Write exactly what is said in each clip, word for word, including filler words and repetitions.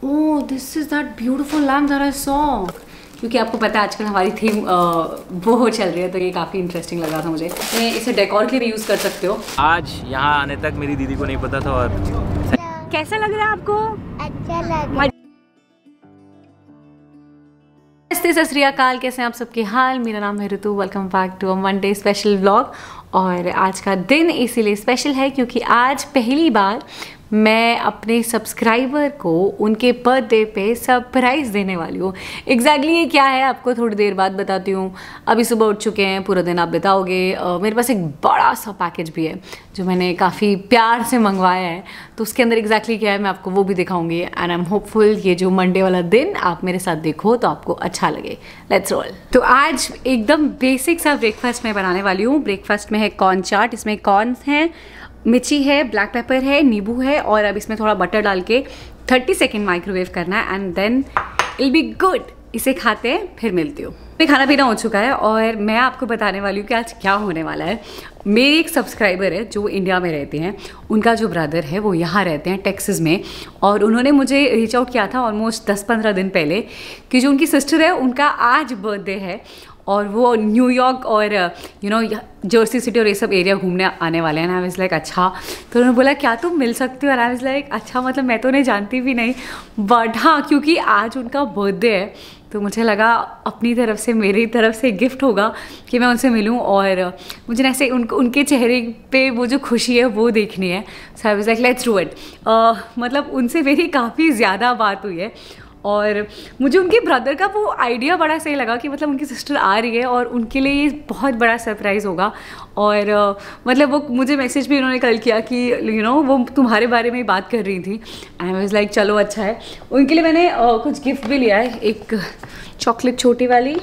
Oh this is that beautiful lamp that I saw. क्योंकि आपको पता है आजकल हमारी थीम वो हो चल रही है, तो ये काफ़ी इंटरेस्टिंग लगा था मुझे। मैं इसे डेकोर के लिए यूज़ कर सकते हो। आज यहाँ आने तक मेरी दीदी को नहीं पता था। और कैसा लग रहा है आपको? अच्छा लगा। नमस्ते, सत श्री अकाल, कैसे हैं आप सबके हाल। मेरा नाम है Ritu. Welcome back to a Monday special vlog. और आज का दिन इसीलिए स्पेशल है क्योंकि आज पहली बार मैं अपने सब्सक्राइबर को उनके बर्थडे पे सरप्राइज़ देने वाली हूँ। एग्जैक्टली ये क्या है आपको थोड़ी देर बाद बताती हूँ। अभी सुबह उठ चुके हैं, पूरा दिन आप बिताओगे। uh, मेरे पास एक बड़ा सा पैकेज भी है जो मैंने काफ़ी प्यार से मंगवाया है, तो उसके अंदर एग्जैक्टली क्या है मैं आपको वो भी दिखाऊंगी। एंड आई एम होपफुल ये जो मंडे वाला दिन आप मेरे साथ देखो तो आपको अच्छा लगे। Let's roll. तो आज एकदम बेसिक सा ब्रेकफास्ट मैं बनाने वाली हूँ। ब्रेकफास्ट में है कॉर्न चाट, इसमें कॉर्न है, मिर्ची है, ब्लैक पेपर है, नींबू है, और अब इसमें थोड़ा बटर डाल के थर्टी सेकेंड माइक्रोवेव करना है and then I'll be good. इसे खाते हैं, फिर मिलती हूँ। मेरा खाना पीना हो चुका है और मैं आपको बताने वाली हूँ कि आज क्या होने वाला है। मेरी एक सब्सक्राइबर है जो इंडिया में रहते हैं, उनका जो ब्रदर है वो यहाँ रहते हैं टेक्सास में, और उन्होंने मुझे रीच आउट किया था ऑलमोस्ट दस पंद्रह दिन पहले कि जो उनकी सिस्टर है उनका आज बर्थडे है और वो न्यूयॉर्क और यू नो जर्सी सिटी और ये सब एरिया घूमने आने वाले हैं। आई वाज लाइक अच्छा, तो उन्होंने बोला क्या तुम मिल सकती हो। और आई वाज लाइक अच्छा, मतलब मैं तो उन्हें जानती भी नहीं, बट हाँ क्योंकि आज उनका बर्थडे है तो मुझे लगा अपनी तरफ से, मेरी तरफ से गिफ्ट होगा कि मैं उनसे मिलूं और मुझे ऐसे उन, उनके चेहरे पे वो जो खुशी है वो देखनी है। So I was like let's do it. मतलब उनसे मेरी काफ़ी ज़्यादा बात हुई है और मुझे उनके ब्रदर का वो आइडिया बड़ा सही लगा कि मतलब उनकी सिस्टर आ रही है और उनके लिए ये बहुत बड़ा सरप्राइज़ होगा। और uh, मतलब वो मुझे मैसेज भी उन्होंने कल किया कि यू you नो know, वो तुम्हारे बारे में बात कर रही थी। आई वाज लाइक चलो अच्छा है। उनके लिए मैंने uh, कुछ गिफ्ट भी लिया है, एक चॉकलेट छोटी वाली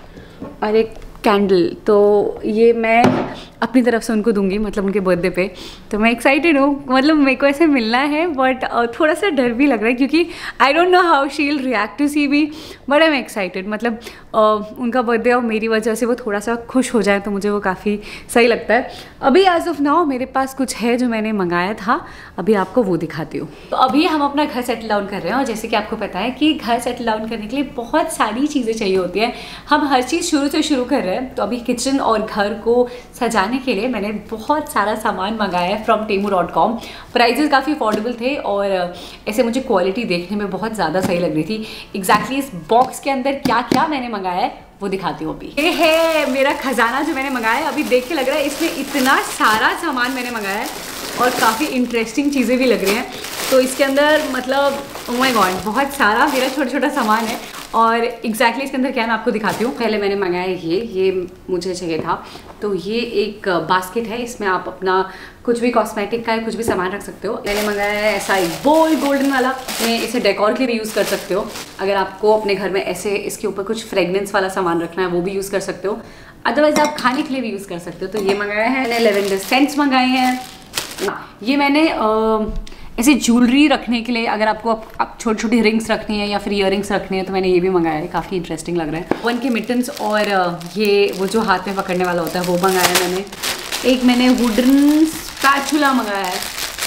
और एक कैंडल। तो ये मैं अपनी तरफ से उनको दूंगी, मतलब उनके बर्थडे पे। तो मैं एक्साइटेड हूँ, मतलब मेरे को ऐसे मिलना है बट थोड़ा सा डर भी लग रहा है क्योंकि I don't know how she will react to see me, but I am excited. मतलब uh, उनका बर्थडे और मेरी वजह से वो थोड़ा सा खुश हो जाए तो मुझे वो काफ़ी सही लगता है। अभी एज ऑफ नाउ मेरे पास कुछ है जो मैंने मंगाया था, अभी आपको वो दिखाती हूँ। तो अभी हम अपना घर सेटल डाउन कर रहे हैं और जैसे कि आपको पता है कि घर सेटल डाउन करने के लिए बहुत सारी चीज़ें चाहिए होती हैं। हम हर चीज़ शुरू से शुरू कर रहे हैं, तो अभी किचन और घर को सजाने के लिए मैंने बहुत सारा सामान मंगाया है from Temu dot com. Prices काफ़ी अफोर्डेबल थे और ऐसे मुझे क्वालिटी देखने में बहुत ज़्यादा सही लग रही थी। एग्जैक्टली इस बॉक्स के अंदर क्या क्या मैंने मंगाया है वो दिखाती हूँ अभी। ये है मेरा खजाना जो मैंने मंगाया है। अभी देख के लग रहा है इसमें इतना सारा सामान मैंने मंगाया है और काफ़ी इंटरेस्टिंग चीज़ें भी लग रही हैं। तो इसके अंदर मतलब ओह माय गॉड बहुत सारा मेरा छोटा छोटा सामान है और एग्जैक्टली exactly इसके अंदर क्या है मैं आपको दिखाती हूँ। पहले मैंने मंगाया ये ये मुझे चाहिए था, तो ये एक बास्केट है, इसमें आप अपना कुछ भी कॉस्मेटिक का है कुछ भी सामान रख सकते हो। मैंने मंगाया है ऐसा एक बोल गोल्डन वाला, मैं इसे डेकोर के लिए यूज़ कर सकते हो। अगर आपको अपने घर में ऐसे इसके ऊपर कुछ फ्रेगनेंस वाला सामान रखना है वो भी यूज़ कर सकते हो, अदरवाइज आप खाने के लिए भी यूज़ कर सकते हो। तो ये मंगाया है मैंने। लेवेंडर सेंट्स मंगाए हैं। ये मैंने आ, ऐसे ज्वेलरी रखने के लिए, अगर आपको आप छोटी छोटी रिंग्स रखनी है या फिर इयर रिंग्स रखनी है तो मैंने ये भी मंगाया है, काफ़ी इंटरेस्टिंग लग रहा है। वन के मिटन्स और ये वो जो हाथ में पकड़ने वाला होता है वो मंगाया है मैंने। एक मैंने वुडन स्पैचुला मंगाया है,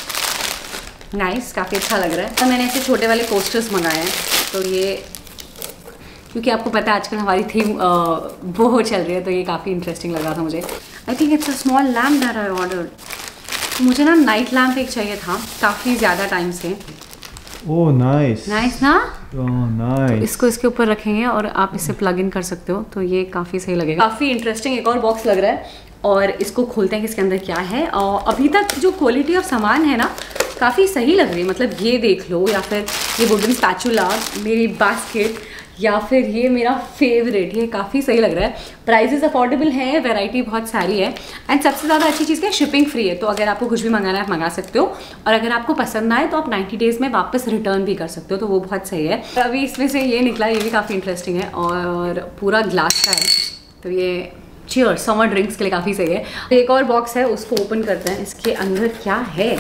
नाइस, काफ़ी अच्छा लग रहा है। और मैंने ऐसे छोटे वाले कोस्टर्स मंगाए हैं। तो ये क्योंकि आपको पता है आजकल हमारी थीम वो हो चल रही है, तो ये काफ़ी इंटरेस्टिंग लग रहा था मुझे। I think it's a small lamp that I ordered. मुझे ना नाइट लैम्प एक चाहिए था काफ़ी ज़्यादा टाइम से। ओह नाइस नाइस ना। Oh nice. तो इसको इसके ऊपर रखेंगे और आप इसे प्लग इन कर सकते हो, तो ये काफ़ी सही लगेगा। काफ़ी इंटरेस्टिंग एक और बॉक्स लग रहा है और इसको खोलते हैं कि इसके अंदर क्या है। और अभी तक जो क्वालिटी ऑफ सामान है ना काफ़ी सही लग रही है। मतलब ये देख लो, या फिर ये वुडन स्पैचुला, मेरी बास्केट, या फिर ये मेरा फेवरेट, ये काफ़ी सही लग रहा है। प्राइसेस अफोर्डेबल हैं, वैरायटी बहुत सारी है एंड सबसे ज़्यादा अच्छी चीज़ क्या है, शिपिंग फ्री है। तो अगर आपको कुछ भी मंगाना है आप मंगा सकते हो और अगर आपको पसंद ना आए तो आप नाइन्टी डेज़ में वापस रिटर्न भी कर सकते हो, तो वो बहुत सही है। अभी इसमें से ये निकला, ये भी काफ़ी इंटरेस्टिंग है और पूरा ग्लास का है, तो ये चियर समर ड्रिंक्स के लिए काफ़ी सही है। एक और बॉक्स है, उसको ओपन करते हैं, इसके अंदर क्या है।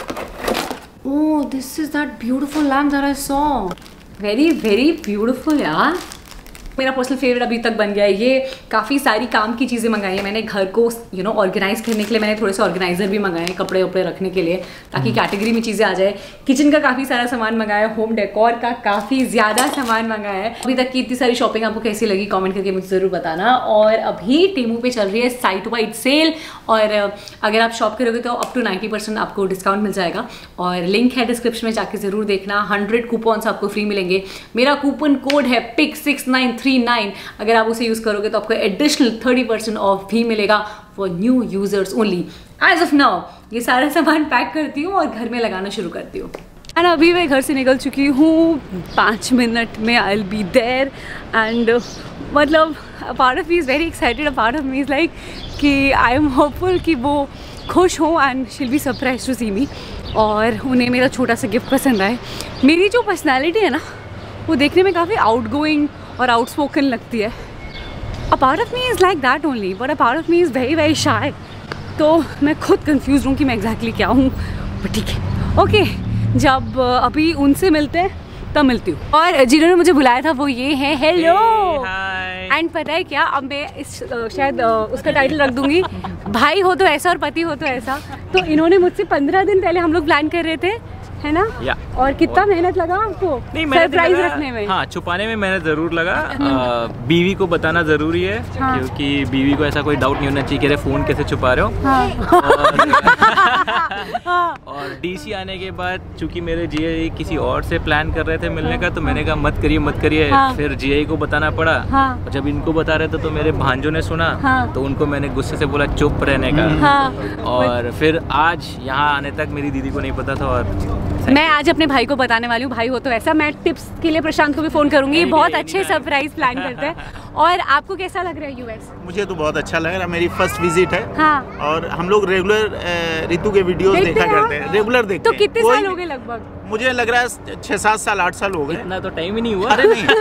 Oh this is that beautiful lamp that I saw. Very very beautiful यार, मेरा पर्सनल फेवरेट अभी तक बन गया है ये। काफ़ी सारी काम की चीज़ें मंगाई है मैंने घर को यू नो ऑर्गेनाइज करने के लिए। मैंने थोड़े से ऑर्गेनाइजर भी मंगाए हैं कपड़े वपड़े रखने के लिए, ताकि कैटेगरी में चीज़ें आ जाए। किचन का काफ़ी सारा सामान मंगाया है, होम डेकोर का काफ़ी ज़्यादा सामान मंगाया है। अभी तक की इतनी सारी शॉपिंग आपको कैसी लगी कमेंट करके मुझे ज़रूर बताना। और अभी टेमू पे चल रही है साइट वाइड सेल, और अगर आप शॉप करोगे तो अप टू नाइन्टी परसेंट आपको डिस्काउंट मिल जाएगा। और लिंक है डिस्क्रिप्शन में, जाके ज़रूर देखना। हंड्रेड कूपन्स आपको फ्री मिलेंगे। मेरा कूपन कोड है pick six nine three nine. अगर आप उसे यूज़ करोगे तो आपको एडिशनल थर्टी परसेंट ऑफ भी मिलेगा for new users only. As of now ये सारा सामान पैक करती हूँ और घर में लगाना शुरू करती हूँ। एंड अभी मैं घर से निकल चुकी हूँ, पाँच मिनट में I will be there. And मतलब a part of me is very excited, a part of me is like कि आई एम होपफुल कि वो खुश हो and she will be surprise to see me, और उन्हें मेरा छोटा सा गिफ्ट पसंद आए। मेरी जो पर्सनैलिटी है ना वो देखने में काफ़ी आउट गोइंग और आउटस्पोकन लगती है। A part of me is like that only, but a part of me is very very shy. तो मैं खुद कंफ्यूज हूँ कि मैं एग्जैक्टली क्या हूँ, बट ठीक है ओके। जब अभी उनसे मिलते हैं तब मिलती हूँ। और जिन्होंने मुझे बुलाया था वो ये है, हेलो। एंड पता है क्या, अब मैं इस शायद उसका टाइटल रख दूंगी, भाई हो तो ऐसा और पति हो तो ऐसा। तो इन्होंने मुझसे पंद्रह दिन पहले हम लोग प्लान कर रहे थे, है ना? या। और कितना और मेहनत लगा आपको सरप्राइज रखने में? हाँ, छुपाने में मेहनत जरूर लगा। आ, बीवी को बताना जरूरी है। हाँ। क्योंकि बीवी को ऐसा कोई डाउट नहीं होना चाहिए कि अरे फोन कैसे छुपा रहे हो। हाँ। और, और डीसी आने के बाद चूंकि मेरे जीआई किसी और से प्लान कर रहे थे मिलने का, तो मैंने कहा मत करिए मत करिए। हाँ। फिर जीआई को बताना पड़ा। हाँ। और जब इनको बता रहे थे तो मेरे भांजों ने सुना। हाँ। तो उनको मैंने गुस्से से बोला चुप रहने का। हाँ। और फिर आज यहाँ आने तक मेरी दीदी को नहीं पता था, और मैं आज अपने भाई को बताने वाली हूँ, भाई हो तो ऐसा। मैं टिप्स के लिए प्रशांत को भी फोन करूंगी, बहुत अच्छे सरप्राइज प्लान करते हैं। और आपको कैसा लग रहा है यूएस? मुझे तो बहुत अच्छा लग रहा है, मेरी फर्स्ट विजिट है। हाँ। और हम लोग रेगुलर ऋतु के वीडियोस देखा करते हैं, रेगुलर देखते हैं। तो कितने साल हो गए लगभग? मुझे लग रहा है छह सात साल आठ साल हो गए। इतना तो टाइम ही नहीं हुआ। अरे नहीं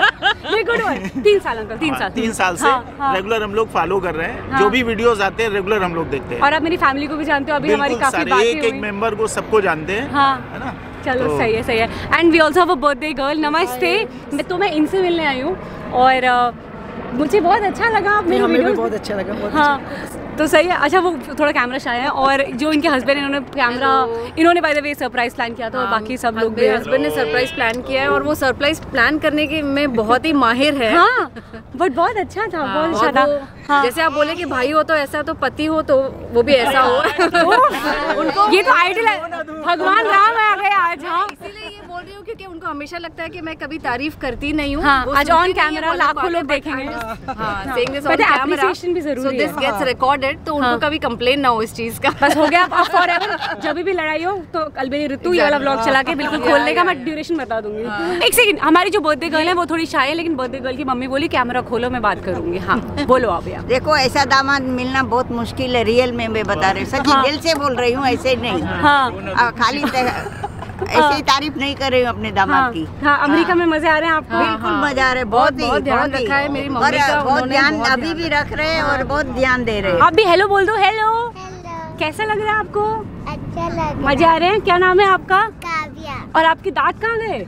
तीन साल अंकल, तीन साल तीन साल से हाँ, हाँ। रेगुलर हम लोग फॉलो कर रहे हैं। हाँ। जो भी वीडियोस आते हैं रेगुलर हम लोग देखते हैं। और आप मेरी फैमिली को भी जानते हो, अभी हमारी काफी बातें हुई। एक एक मेंबर को सबको जानते हैं। हाँ। है ना? चलो तो सही है सही है। And we also have a birthday girl. नमस्ते। मैं तो मैं इनसे मिलने आई हूँ, और uh, मुझे बहुत अच्छा लगा। आप मेरे हमें भी बहुत अच्छा लगा। बहुत हाँ अच्छा। तो सही है। अच्छा, वो थोड़ा कैमरा शाय है, और जो इनके हस्बैंड इन्होंने कैमरा इन्होंने by the way surprise plan किया था। हाँ, और बाकी सब लोग भी हस्बैंड ने सरप्राइज प्लान किया है, और वो सरप्राइज प्लान करने के में बहुत ही माहिर है। हाँ, बट बहुत अच्छा था। हाँ, बहुत अच्छा था। हाँ। जैसे आप बोले कि भाई हो तो ऐसा, तो पति हो तो वो भी ऐसा हो। उनको ये तो आइडियल है, भगवान राम आ गए आज। हाँ, इसीलिए ये बोल रही हूँ क्योंकि उनको हमेशा लगता है कि मैं कभी तारीफ करती नहीं हूँ। हाँ, आज ऑन कैमरा लाखों लोग देखेंगे। हाँ, saying this on camera, so this gets recorded, तो उनको कभी कंप्लेन ना हो इस चीज का। बस हो गया अब फॉरएवर। जब भी लड़ाई हो तो कल मेरी ऋतु ये वाला व्लॉग चला के बिल्कुल खोलने का मैं ड्यूरेशन बता दूंगी। एक सेकंड, हमारी जो बर्थडे गर्ल है वो थोड़ी शाय है, लेकिन बर्थडे गर्ल की मम्मी बोली कैमरा खोलो मैं बात करूंगी। हाँ बोलो आप। यार देखो, ऐसा दामाद मिलना बहुत मुश्किल है, रियल में मैं बता रही हूँ, सच्ची दिल से बोल रही हूँ, ऐसे नहीं। हाँ, खाली ऐसे ही तारीफ नहीं कर रही हूँ अपने दामाद की। हाँ, अमेरिका में मजे आ रहे हैं आपको? बिल्कुल मजा आ रहा है, बहुत बहुत ध्यान रखा है मेरी मम्मी का, बहुत ध्यान अभी भी रख रहे हैं और बहुत ध्यान दे रहे हैं। आप भी हेलो बोल दो। हेलो, कैसा लग रहा है आपको? अच्छा लग। मजे आ रहे हैं? क्या नाम है आपका? काव्या। और आपके दांत कहाँ गए?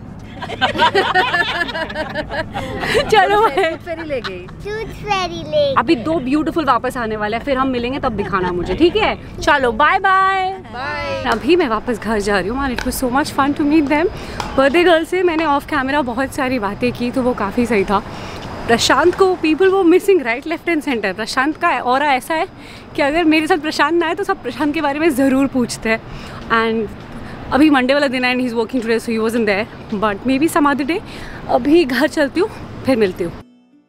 चलो फेरी ले गई, फेरी ले गई। अभी दो ब्यूटीफुल वापस आने वाले हैं, फिर हम मिलेंगे तब दिखाना मुझे, ठीक है? चलो बाय बाय बाय। अभी मैं वापस घर जा रही हूँ, and it was so much fun to meet them. Birthday girl से मैंने ऑफ कैमरा बहुत सारी बातें की, तो वो काफ़ी सही था। प्रशांत को पीपल वो missing right left and centre. Prashant का ऑरा ऐसा है कि अगर मेरे साथ प्रशांत ना आए तो सब प्रशांत के बारे में ज़रूर पूछते हैं। एंड अभी मंडे वाला दिन है and he is working today, so he wasn't there, but maybe some other day. अभी घर चलती हूँ, फिर मिलती हूँ।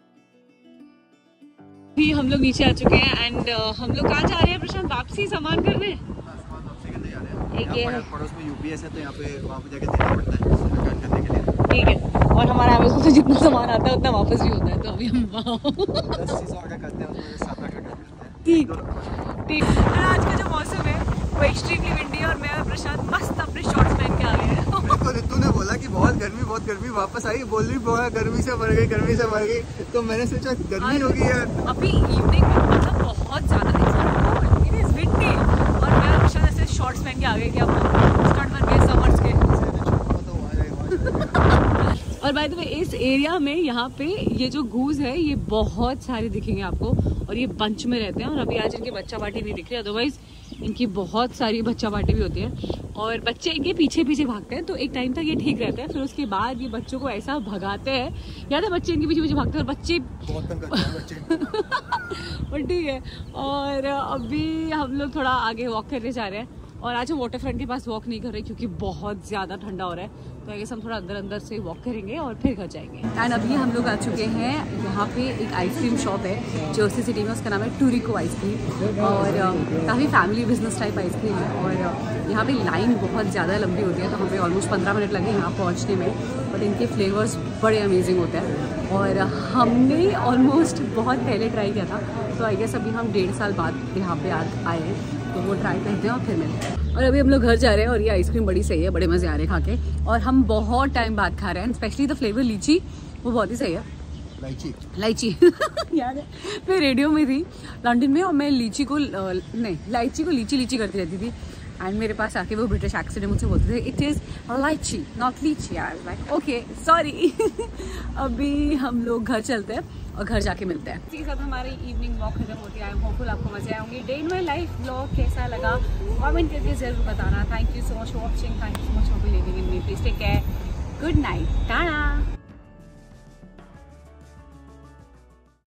अभी हम लोग नीचे आ चुके हैं, एंड uh, हम लोग कहाँ जा रहे हैं प्रशांत? वापसी सामान करने। एक ये पड़ोस में यूपीएस है, तो यहाँ पे वहाँ पे जाके देना पड़ता है रिटर्न करने के लिए। ठीक है, और हमारा अमेज़न से जितना सामान आता है उतना वापस भी होता है, तो अभी हम वहाँ दस चीज़ों का करते हैं, उसमें सात लाख का करते हैं। ठीक ठीक। और आज का जो मौसम है वो एक्सट्रीमली विंडी, और मैं और प्रशांत मस्त अपने शॉर्ट्स पहन के आ गए हैं। तो रितु ने बोला कि बहुत गर्मी बहुत गर्मी, वापस आई बोल रही बहुत गर्मी से मर गई गर्मी से मर गई, तो मैंने सोचा गर्मी होगी यार। अभी इवनिंग में मतलब बहुत ज़्यादा इट इज़ विंडी, और मैं और प्रशांत ऐसे शॉर्ट्स पहन के आ गए कि अब स्टार्ट बन गए समर्स के। और और बाय द वे इस एरिया में यहाँ पे ये जो गूज है ये बहुत सारे दिखेंगे आपको, और ये बंच में रहते हैं। और अभी आज इनकी बच्चा पार्टी नहीं दिख रही, अदरवाइज इनकी बहुत सारी बच्चा पार्टी भी होती है और बच्चे इनके पीछे पीछे भागते हैं। तो एक टाइम तक ये ठीक रहता है, फिर उसके बाद ये बच्चों को ऐसा भगाते हैं, याद है बच्चे इनके पीछे पीछे भागते हैं और बच्चे बहुत तंग करते हैं बच्चे। और ठीक है, और अभी हम लोग थोड़ा आगे वॉक करने जा रहे हैं। और आज हम वाटर फ्रंट के पास वॉक नहीं कर रहे क्योंकि बहुत ज़्यादा ठंडा हो रहा है, तो आगे हम थोड़ा अंदर अंदर से वॉक करेंगे और फिर घर जाएंगे। एंड अभी हम लोग आ चुके हैं यहाँ पे एक आइसक्रीम शॉप है जर्सी सिटी में, उसका नाम है टूरिको आइसक्रीम, और काफ़ी फैमिली बिजनेस टाइप आइसक्रीम है। और यहाँ पे लाइन बहुत ज़्यादा लंबी होती है, तो हमें ऑलमोस्ट पंद्रह मिनट लगे यहाँ पहुँचने में, बट इनके फ्लेवर्स बड़े अमेजिंग होते हैं। और हमने ऑलमोस्ट बहुत पहले ट्राई किया था, तो आई गेस अभी हम डेढ़ साल बाद यहाँ पे आए हैं, तो वो ट्राई करते हैं और फिर मिलते हैं। और अभी हम लोग घर जा रहे हैं और ये आइसक्रीम बड़ी सही है, बड़े मज़े आ रहे हैं खा के, और हम बहुत टाइम बाद खा रहे हैं। स्पेशली द फ्लेवर लीची, वो बहुत ही सही है। लाइची लाइची याद है, मैं रेडियो में थी लंदन में और मैं लीची को नहीं लाइची को लीची लीची करती रहती थी, एंड मेरे पास आके वो ब्रिटिश एक्सेंट में मुझसे बोलते थे इट इज़ लाइची नॉट लीची। यार लाइक ओके सॉरी। अभी हम लोग घर चलते हैं और घर जाके मिलते हैं। इसी के साथ हमारी इवनिंग वॉक खत्म होती है। आई एम होपफुल आपको मजे आएंगे। Day in my life vlog कैसा लगा कमेंट करके जरूर बताना। Thank you so much for watching, thank you so much for believing in me. Please take care, good night, Tata.